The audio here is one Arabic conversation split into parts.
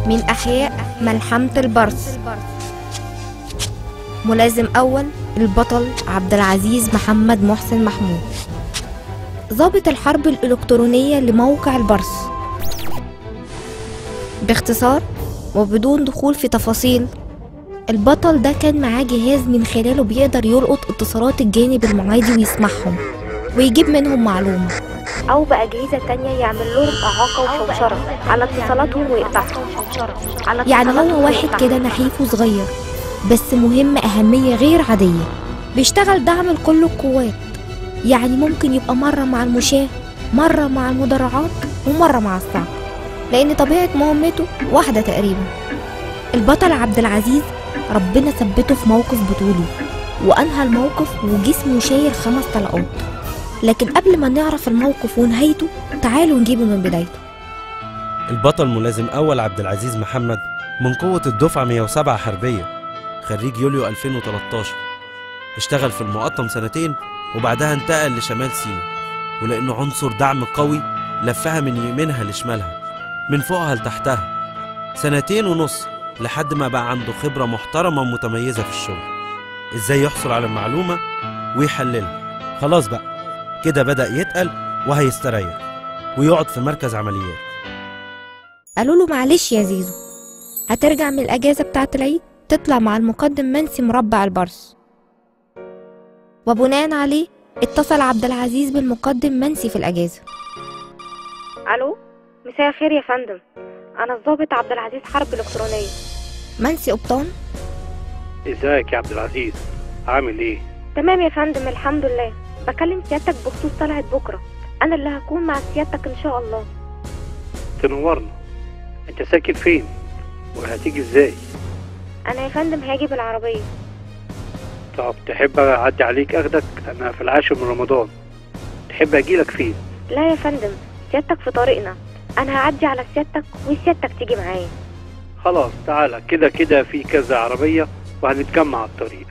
من أحياء ملحمة البرص. ملازم أول البطل عبد العزيز محمد محسن محمود، ضابط الحرب الإلكترونية لموقع البرص. باختصار وبدون دخول في تفاصيل، البطل ده كان معاه جهاز من خلاله بيقدر يلقط اتصالات الجانب المعادي ويسمعهم ويجيب منهم معلومة، أو بأجهزة تانية يعمل لهم إعاقة وشوشرة على اتصالاتهم ويقطعهم. يعني هو واحد كده نحيف وصغير بس مهم أهمية غير عادية، بيشتغل دعم لكل القوات. يعني ممكن يبقى مرة مع المشاة، مرة مع المدرعات، ومرة مع الصعق، لأن طبيعة مهمته واحدة تقريبا. البطل عبد العزيز ربنا ثبته في موقف بطولي، وأنهى الموقف وجسمه شايل 5 طلقات. لكن قبل ما نعرف الموقف ونهايته، تعالوا نجيبه من بدايته. البطل ملازم أول عبد العزيز محمد من قوة الدفعة 107 حربية، خريج يوليو 2013. اشتغل في المقطم 2 وبعدها انتقل لشمال سيناء، ولأنه عنصر دعم قوي لفها من يمينها لشمالها، من فوقها لتحتها 2.5 سنين، لحد ما بقى عنده خبرة محترمة ومتميزة في الشغل. ازاي يحصل على المعلومة ويحللها. خلاص بقى كده بدأ يتقل وهيستريح ويقعد في مركز عمليات. قالوا له معلش يا زيزو، هترجع من الأجازة بتاعة العيد تطلع مع المقدم منسي مربع البرص. وبناء عليه اتصل عبد العزيز بالمقدم منسي في الأجازة. ألو، مساء الخير يا فندم، أنا الضابط عبد العزيز حرب إلكترونية. منسي قبطان. ازيك يا عبد العزيز، عامل ايه؟ تمام يا فندم الحمد لله. بكلم سيادتك بخصوص طلعت بكرة، أنا اللي هكون مع سيادتك إن شاء الله. تنورنا. انت ساكن فين؟ وهتيجي ازاي؟ أنا يا فندم هاجي بالعربية. طب تحب اعدي عليك اخدك؟ انا في العاشر من رمضان. تحب اجيلك فين؟ لا يا فندم، سيادتك في طريقنا، أنا هعدي على سيادتك وسيادتك تيجي معايا. خلاص تعالى، كده كده في كذا عربية وهنتجمع على الطريق.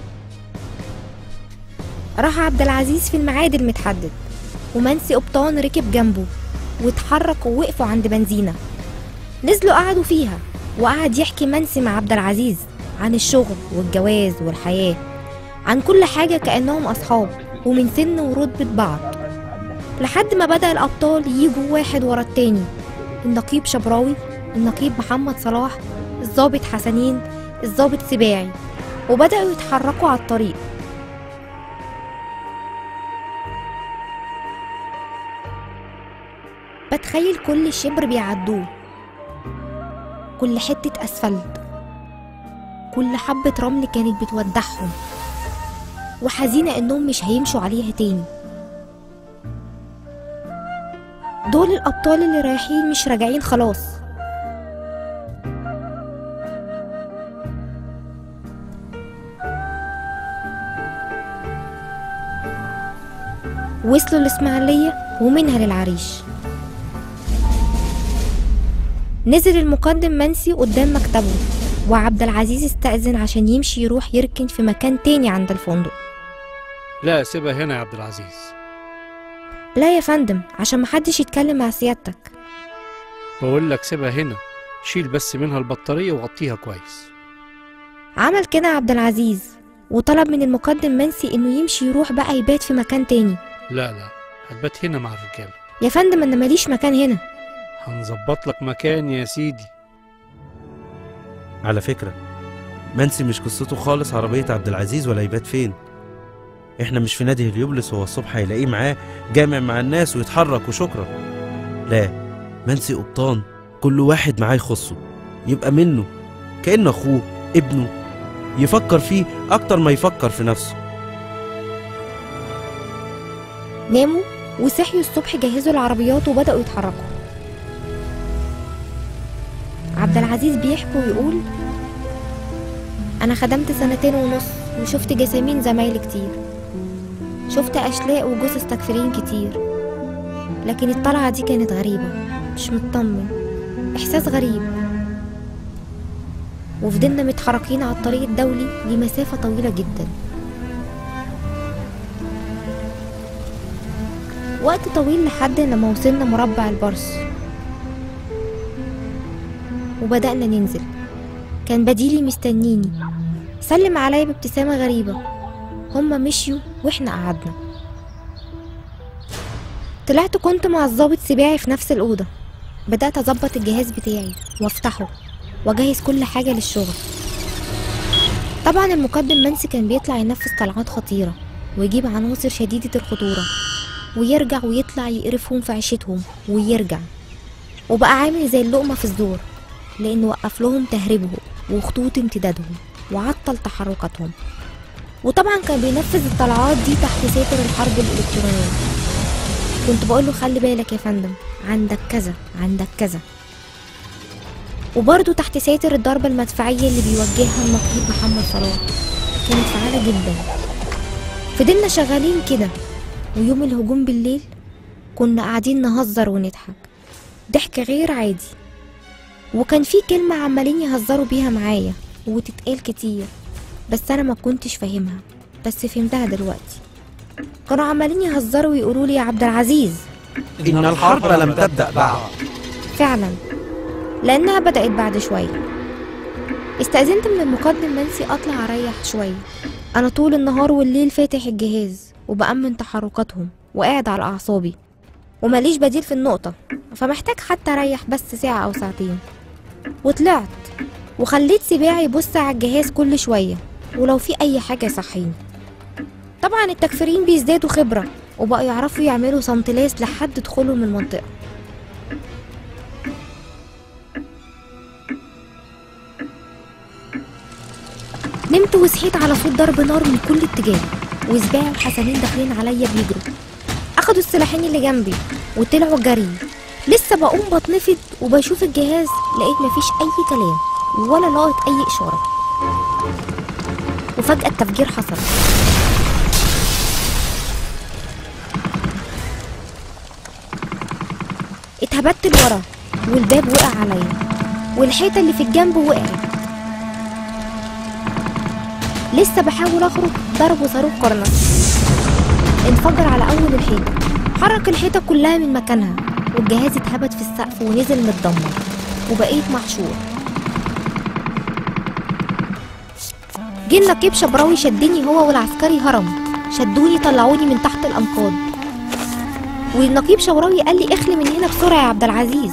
راح عبد العزيز في الميعاد المتحدد، ومنسي قبطان ركب جنبه واتحرك ووقفوا عند بنزينة. نزلوا قعدوا فيها، وقعد يحكي منسي مع عبد العزيز عن الشغل والجواز والحياة، عن كل حاجة كأنهم أصحاب ومن سن ورتبة بعض، لحد ما بدأ الأبطال ييجوا واحد ورا التاني. النقيب شبراوي، النقيب محمد صلاح، الضابط حسنين، الضابط سباعي، وبدأوا يتحركوا على الطريق. بتخيل كل شبر بيعدوه، كل حتة أسفلت، كل حبة رمل كانت بتودعهم، وحزينة إنهم مش هيمشوا عليها تاني. دول الأبطال اللي رايحين مش راجعين خلاص. وصلوا الإسماعيلية ومنها للعريش. نزل المقدم منسي قدام مكتبه، وعبد العزيز استأذن عشان يمشي يروح يركن في مكان تاني عند الفندق. لا سيبها هنا يا عبد العزيز. لا يا فندم، عشان محدش يتكلم مع سيادتك. بقول لك سيبها هنا، شيل بس منها البطارية وغطيها كويس. عمل كده عبد العزيز، وطلب من المقدم منسي انه يمشي يروح بقى يبات في مكان تاني. لا هتبات هنا مع الرجالة. يا فندم انا ماليش مكان هنا. هنظبط لك مكان يا سيدي. على فكرة منسي مش قصته خالص عربية عبد العزيز ولا يبات فين. احنا مش في نادي هليوبلس هو الصبح هيلاقيه معاه جامع مع الناس ويتحرك وشكرا. لا، منسي قبطان كل واحد معاه يخصه، يبقى منه كأنه اخوه ابنه، يفكر فيه اكتر ما يفكر في نفسه. ناموا وصحيوا الصبح، جهزوا العربيات وبدأوا يتحركوا. عبد العزيز بيحكي ويقول: أنا خدمت 2.5 سنين وشفت جسامين زمايلي كتير، شفت أشلاء وجثث تكفيرين كتير، لكن الطلعة دي كانت غريبة، مش مطمن، إحساس غريب. وفضلنا متحركين على الطريق الدولي لمسافة طويلة جدا، وقت طويل لحد لما وصلنا مربع البرص. وبدأنا ننزل. كان بديلي مستنيني، سلم عليا بابتسامة غريبة. هما مشيوا واحنا قعدنا. طلعت كنت مع الضابط سباعي في نفس الأوضة. بدأت أظبط الجهاز بتاعي وافتحه واجهز كل حاجة للشغل. طبعا المقدم منسي كان بيطلع ينفذ طلعات خطيرة ويجيب عناصر شديدة الخطورة ويرجع ويطلع يقرفهم في عيشتهم ويرجع، وبقى عامل زي اللقمة في الزور، لأنه وقف لهم تهريبهم وخطوط امتدادهم وعطل تحركاتهم. وطبعا كان بينفذ الطلعات دي تحت ساتر الحرب الإلكترونية. كنت بقوله خلي بالك يا فندم، عندك كذا عندك كذا. وبرضه تحت ساتر الضربة المدفعية اللي بيوجهها النقيب محمد صلاح كانت فعالة جدا. فضلنا شغالين كده، ويوم الهجوم بالليل كنا قاعدين نهزر ونضحك ضحك غير عادي. وكان في كلمة عمالين يهزروا بيها معايا وتتقال كتير، بس أنا ما كنتش فاهمها، بس فهمتها دلوقتي. كانوا عمالين يهزروا ويقولوا لي يا عبد العزيز إن الحرب لم تبدأ بعد. فعلا، لأنها بدأت بعد شوية. استأذنت من المقدم منسي أطلع أريح شوية. أنا طول النهار والليل فاتح الجهاز وبأمن تحركاتهم وقاعد على أعصابي، ومليش بديل في النقطة، فمحتاج حتى أريح بس ساعة أو ساعتين. وطلعت وخليت سباعي يبص على الجهاز كل شوية ولو في أي حاجة يصحيني. طبعا التكفيرين بيزدادوا خبرة وبقوا يعرفوا يعملوا سنتلاس لحد دخولهم المنطقة. نمت وصحيت على صوت ضرب نار من كل اتجاه، وسباعي وحسنين داخلين عليا بيجروا. اخدوا السلاحين اللي جنبي وطلعوا جري. لسه بقوم بتنفض وبشوف الجهاز، لقيت مفيش اي كلام ولا لقيت اي اشاره. وفجأة التفجير حصل. اتهبدت لورا والباب وقع عليا والحيطة اللي في الجنب وقعت. لسه بحاول اخرج ضربوا صاروخ قرنص انفجر على اول الحيطة، حرك الحيطة كلها من مكانها، والجهاز اتهبد في السقف ونزل متدمر وبقيت محشور. جه النقيب شبراوي شدني هو والعسكري هرم، شدوني طلعوني من تحت الانقاض. والنقيب شبراوي قال لي اخلي من هنا بسرعة يا عبد العزيز،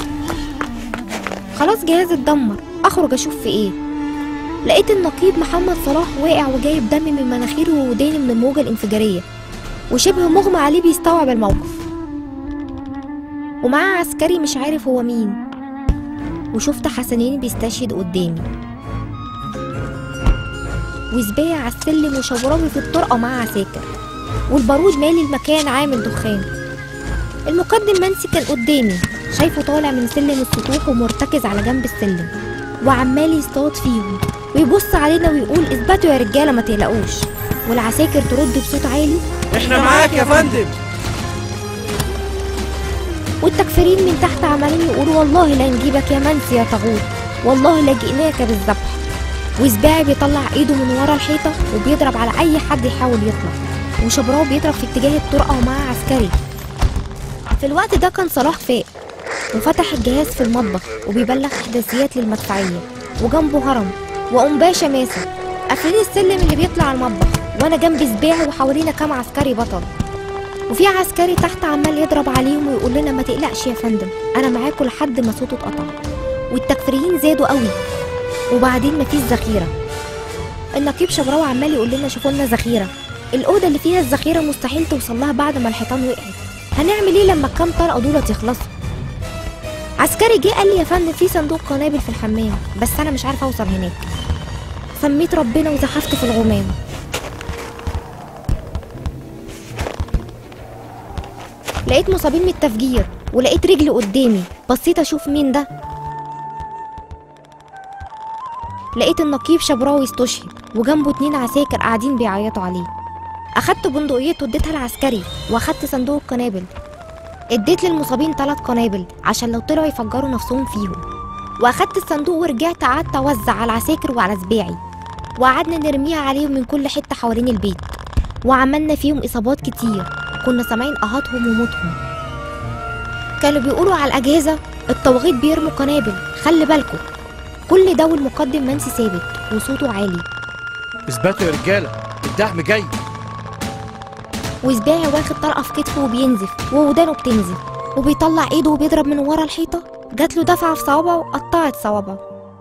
خلاص جهازي اتدمر، اخرج اشوف في ايه. لقيت النقيب محمد صلاح واقع وجايب دم من مناخيره ووداني من الموجة الانفجارية، وشبه مغمى عليه بيستوعب الموقف، ومعاه عسكري مش عارف هو مين. وشفت حسنين بيستشهد قدامي، وسباعي على السلم وشبراوي في الطرقة مع عساكر، والبارود مالي المكان عامل دخان. المقدم منسي كان قدامي، شايفه طالع من سلم السطوح ومرتكز على جنب السلم وعمال يصطاد فيهم ويبص علينا ويقول اثبتوا يا رجاله ما تقلقوش. والعساكر ترد بصوت عالي احنا معاك يا فندم. والتكفيرين من تحت عمالين يقولوا والله لا نجيبك يا منسي يا طاغوت، والله لا جئناك بالذبح. وسباعي بيطلع ايده من ورا الحيطه وبيضرب على اي حد يحاول يطلع، وشبراوي بيضرب في اتجاه الطرقه ومعاه عسكري. في الوقت ده كان صلاح فاق وفتح الجهاز في المطبخ وبيبلغ احداثيات للمدفعيه، وجنبه هرم وام باشا ماسك قافلين السلم اللي بيطلع على المطبخ، وانا جنب سباعي وحوالينا كام عسكري بطل، وفي عسكري تحت عمال يضرب عليهم ويقول لنا ما تقلقش يا فندم انا معاكم لحد ما صوته اتقطع. والتكفيريين زادوا قوي، وبعدين مفيش ذخيره. النقيب شبراوي عمال يقول لنا شوفوا لنا ذخيره، الاوضه اللي فيها الذخيره مستحيل توصل لها بعد ما الحيطان وقعت، هنعمل ايه لما الكام طلقه دولت يخلصوا؟ عسكري جه قال لي يا فندم في صندوق قنابل في الحمام، بس انا مش عارفه اوصل هناك. سميت ربنا وزحفت في الغمام. لقيت مصابين من التفجير ولقيت رجلي قدامي، بصيت اشوف مين ده، لقيت النقيب شبراوي استشهد وجنبه 2 عساكر قاعدين بيعيطوا عليه. اخدت بندقيته اديتها للعسكري، واخدت صندوق قنابل اديت للمصابين 3 قنابل عشان لو طلعوا يفجروا نفسهم فيهم، واخدت الصندوق ورجعت قعدت اوزع على العساكر وعلى سباعي، وقعدنا نرميها عليهم من كل حته حوالين البيت، وعملنا فيهم اصابات كتير، كنا سامعين اهاتهم وموتهم. كانوا بيقولوا على الاجهزه الطواغيت بيرموا قنابل، خلي بالكم. كل ده والمقدم منسي ثابت وصوته عالي، اثبتوا يا رجاله، الدعم جاي. وسباعي واخد طلقه في كتفه وبينزف وودانه بتنزف وبيطلع ايده وبيضرب من ورا الحيطه، جات له دفعه في صوابعه وقطعت صوابعه.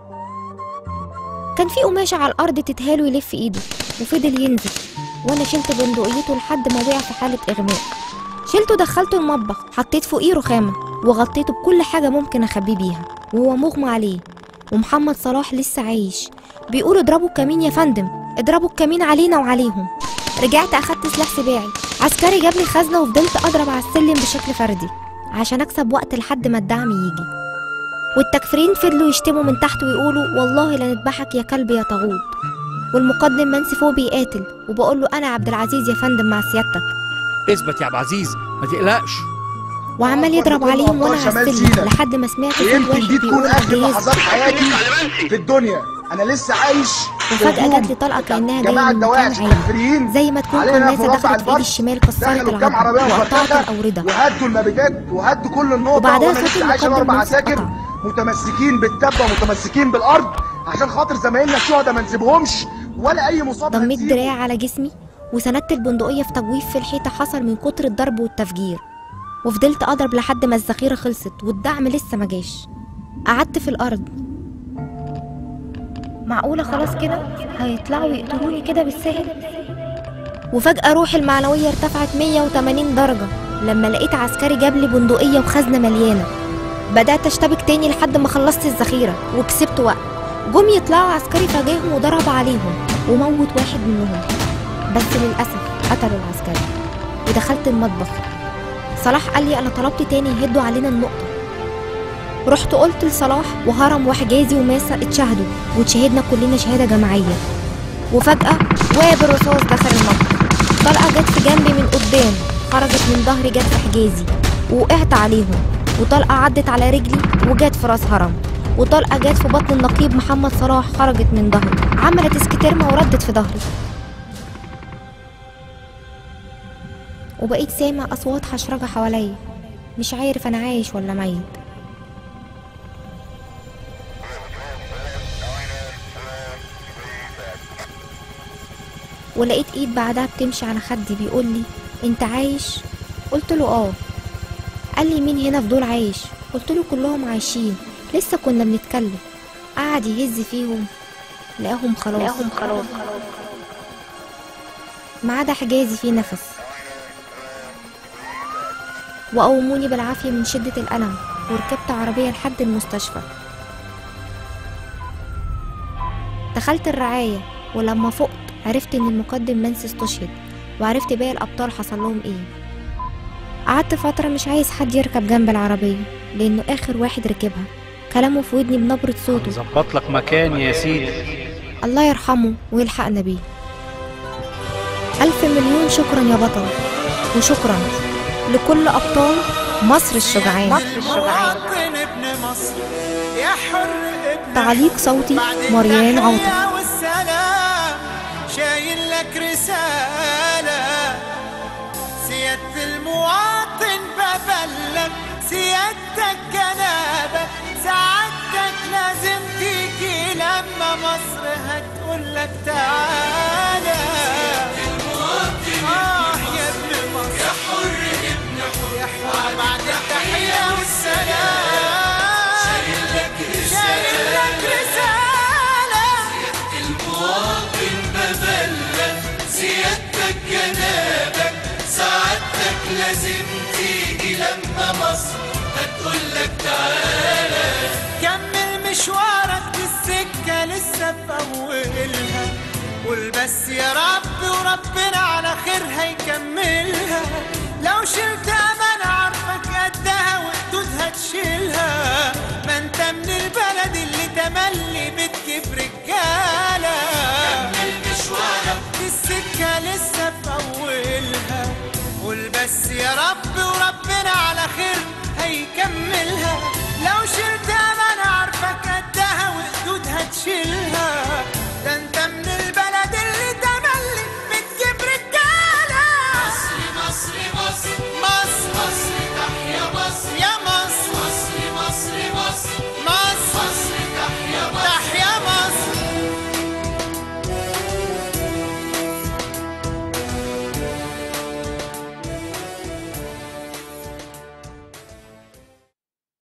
كان في قماشه على الارض تتهاله يلف ايده وفضل ينزف، وانا شلت بندقيته لحد ما وقع في حاله اغماء. شلته دخلته المطبخ، حطيت فوقيه رخامه وغطيته بكل حاجه ممكن اخبيه بيها وهو مغمى عليه. ومحمد صلاح لسه عايش، بيقول اضربوا الكمين يا فندم، اضربوا الكمين علينا وعليهم. رجعت اخدت سلاح سباعي، عسكري جاب لي خزنه وفضلت اضرب على السلم بشكل فردي عشان اكسب وقت لحد ما الدعم يجي. والتكفيرين فضلوا يشتموا من تحت ويقولوا والله لنذبحك يا كلب يا طاغوت. والمقدم منسي فوق بيقاتل وبقول له انا عبد العزيز يا فندم مع سيادتك. اثبت يا عبد العزيز، ما تقلقش. وعمال يضرب عليهم وانا على السلم لحد ما سمعت صوت واحد بيقول اخر لحظات حياتي في الدنيا، انا لسه عايش. وفجأة جات لي طلقة كأنها جاية من مكان عالي، زي ما تكون كنازة دخلت في ايدي الشمال كسرت العظم وقطعت الأوردة، وهدوا المبيدات وهدوا كل النقط. وبعدها صوت المقدم عساكر متمسكين بالتبة ومتمسكين بالأرض عشان خاطر زمايلنا الشهداء ما نسيبهمش ولا أي مصاب. ضميت دراعي على جسمي وسندت البندقية في تجويف في الحيطة حصل من كتر الضرب والتفجير، وفضلت أضرب لحد ما الذخيرة خلصت والدعم لسه ما جاش. قعدت في الأرض، معقولة خلاص كده هيطلعوا يقتلوني كده بالسهل؟ وفجأة روحي المعنوية ارتفعت 180 درجة لما لقيت عسكري جاب لي بندقية وخزنة مليانة. بدأت اشتبك تاني لحد ما خلصت الذخيرة وكسبت وقت. جم يطلعوا عسكري فاجئهم وضرب عليهم وموت واحد منهم، بس للأسف قتلوا العسكري. ودخلت المطبخ، صلاح قال لي أنا طلبت تاني يهدوا علينا النقطة. رحت قلت لصلاح وهرم وحجازي وماسة اتشهدوا واتشهدنا كلنا شهادة جماعية. وفجأة واب الرصاص دخل المطبخ، طلقة جت في جنبي من قدام، خرجت من ظهري جت في حجازي ووقعت عليهم، وطلقة عدت على رجلي وجت في راس هرم، وطلقة جت في بطن النقيب محمد صلاح خرجت من ظهري، عملت اسكترمة وردت في ظهري. وبقيت سامع أصوات حشرجة حواليا، مش عارف أنا عايش ولا ميت. ولقيت ايد بعدها بتمشي على خدي بيقول لي انت عايش؟ قلت له اه. قال لي مين هنا في دول عايش؟ قلت له كلهم عايشين، لسه كنا بنتكلم. قعد يهز فيهم لقاهم خلاص ما عدا حجازي فيه نفس. وقوموني بالعافية من شدة الألم وركبت عربية لحد المستشفى. دخلت الرعاية، ولما فقت عرفت ان المقدم منسي استشهد، وعرفت باقي الابطال حصل لهم ايه. قعدت فتره مش عايز حد يركب جنب العربيه لانه اخر واحد ركبها. كلامه في ودني بنبره صوته، ظبط لك مكان يا سيدي. الله يرحمه ويلحقنا بيه. 1000 مليون شكرا يا بطل، وشكرا لكل ابطال مصر الشجعان. تعليق صوتي مريان عاطف. شايل لك رسالة سيادة المواطن، ببلغ سيادتك جنابة، سعادتك لازم تيجي لما مصر هتقول لك تعالى. سيادة المواطن يا ابن مصر، يا حر ابن حر، يا حر بعد التحية والسلام. شايل لك رسالة سيادة المواطن، ببلغ سيادتك جنابك، سعادتك لازم تيجي لما مصر هتقولك تعالى. كمل مشوارك دي السكة لسه في أولها، قول بس يا رب وربنا على خير هيكملها. لو شلت أمانة عارفك قدها وحدودها تشيلها، ما انت من البلد اللي تملي بتجيب رجالة. كمل مشوارك دي السكة لسه في أولها، قول بس يا رب وربنا على خير هيكملها. لو شلت أمانة عارفك قدها وحدودها تشيلها،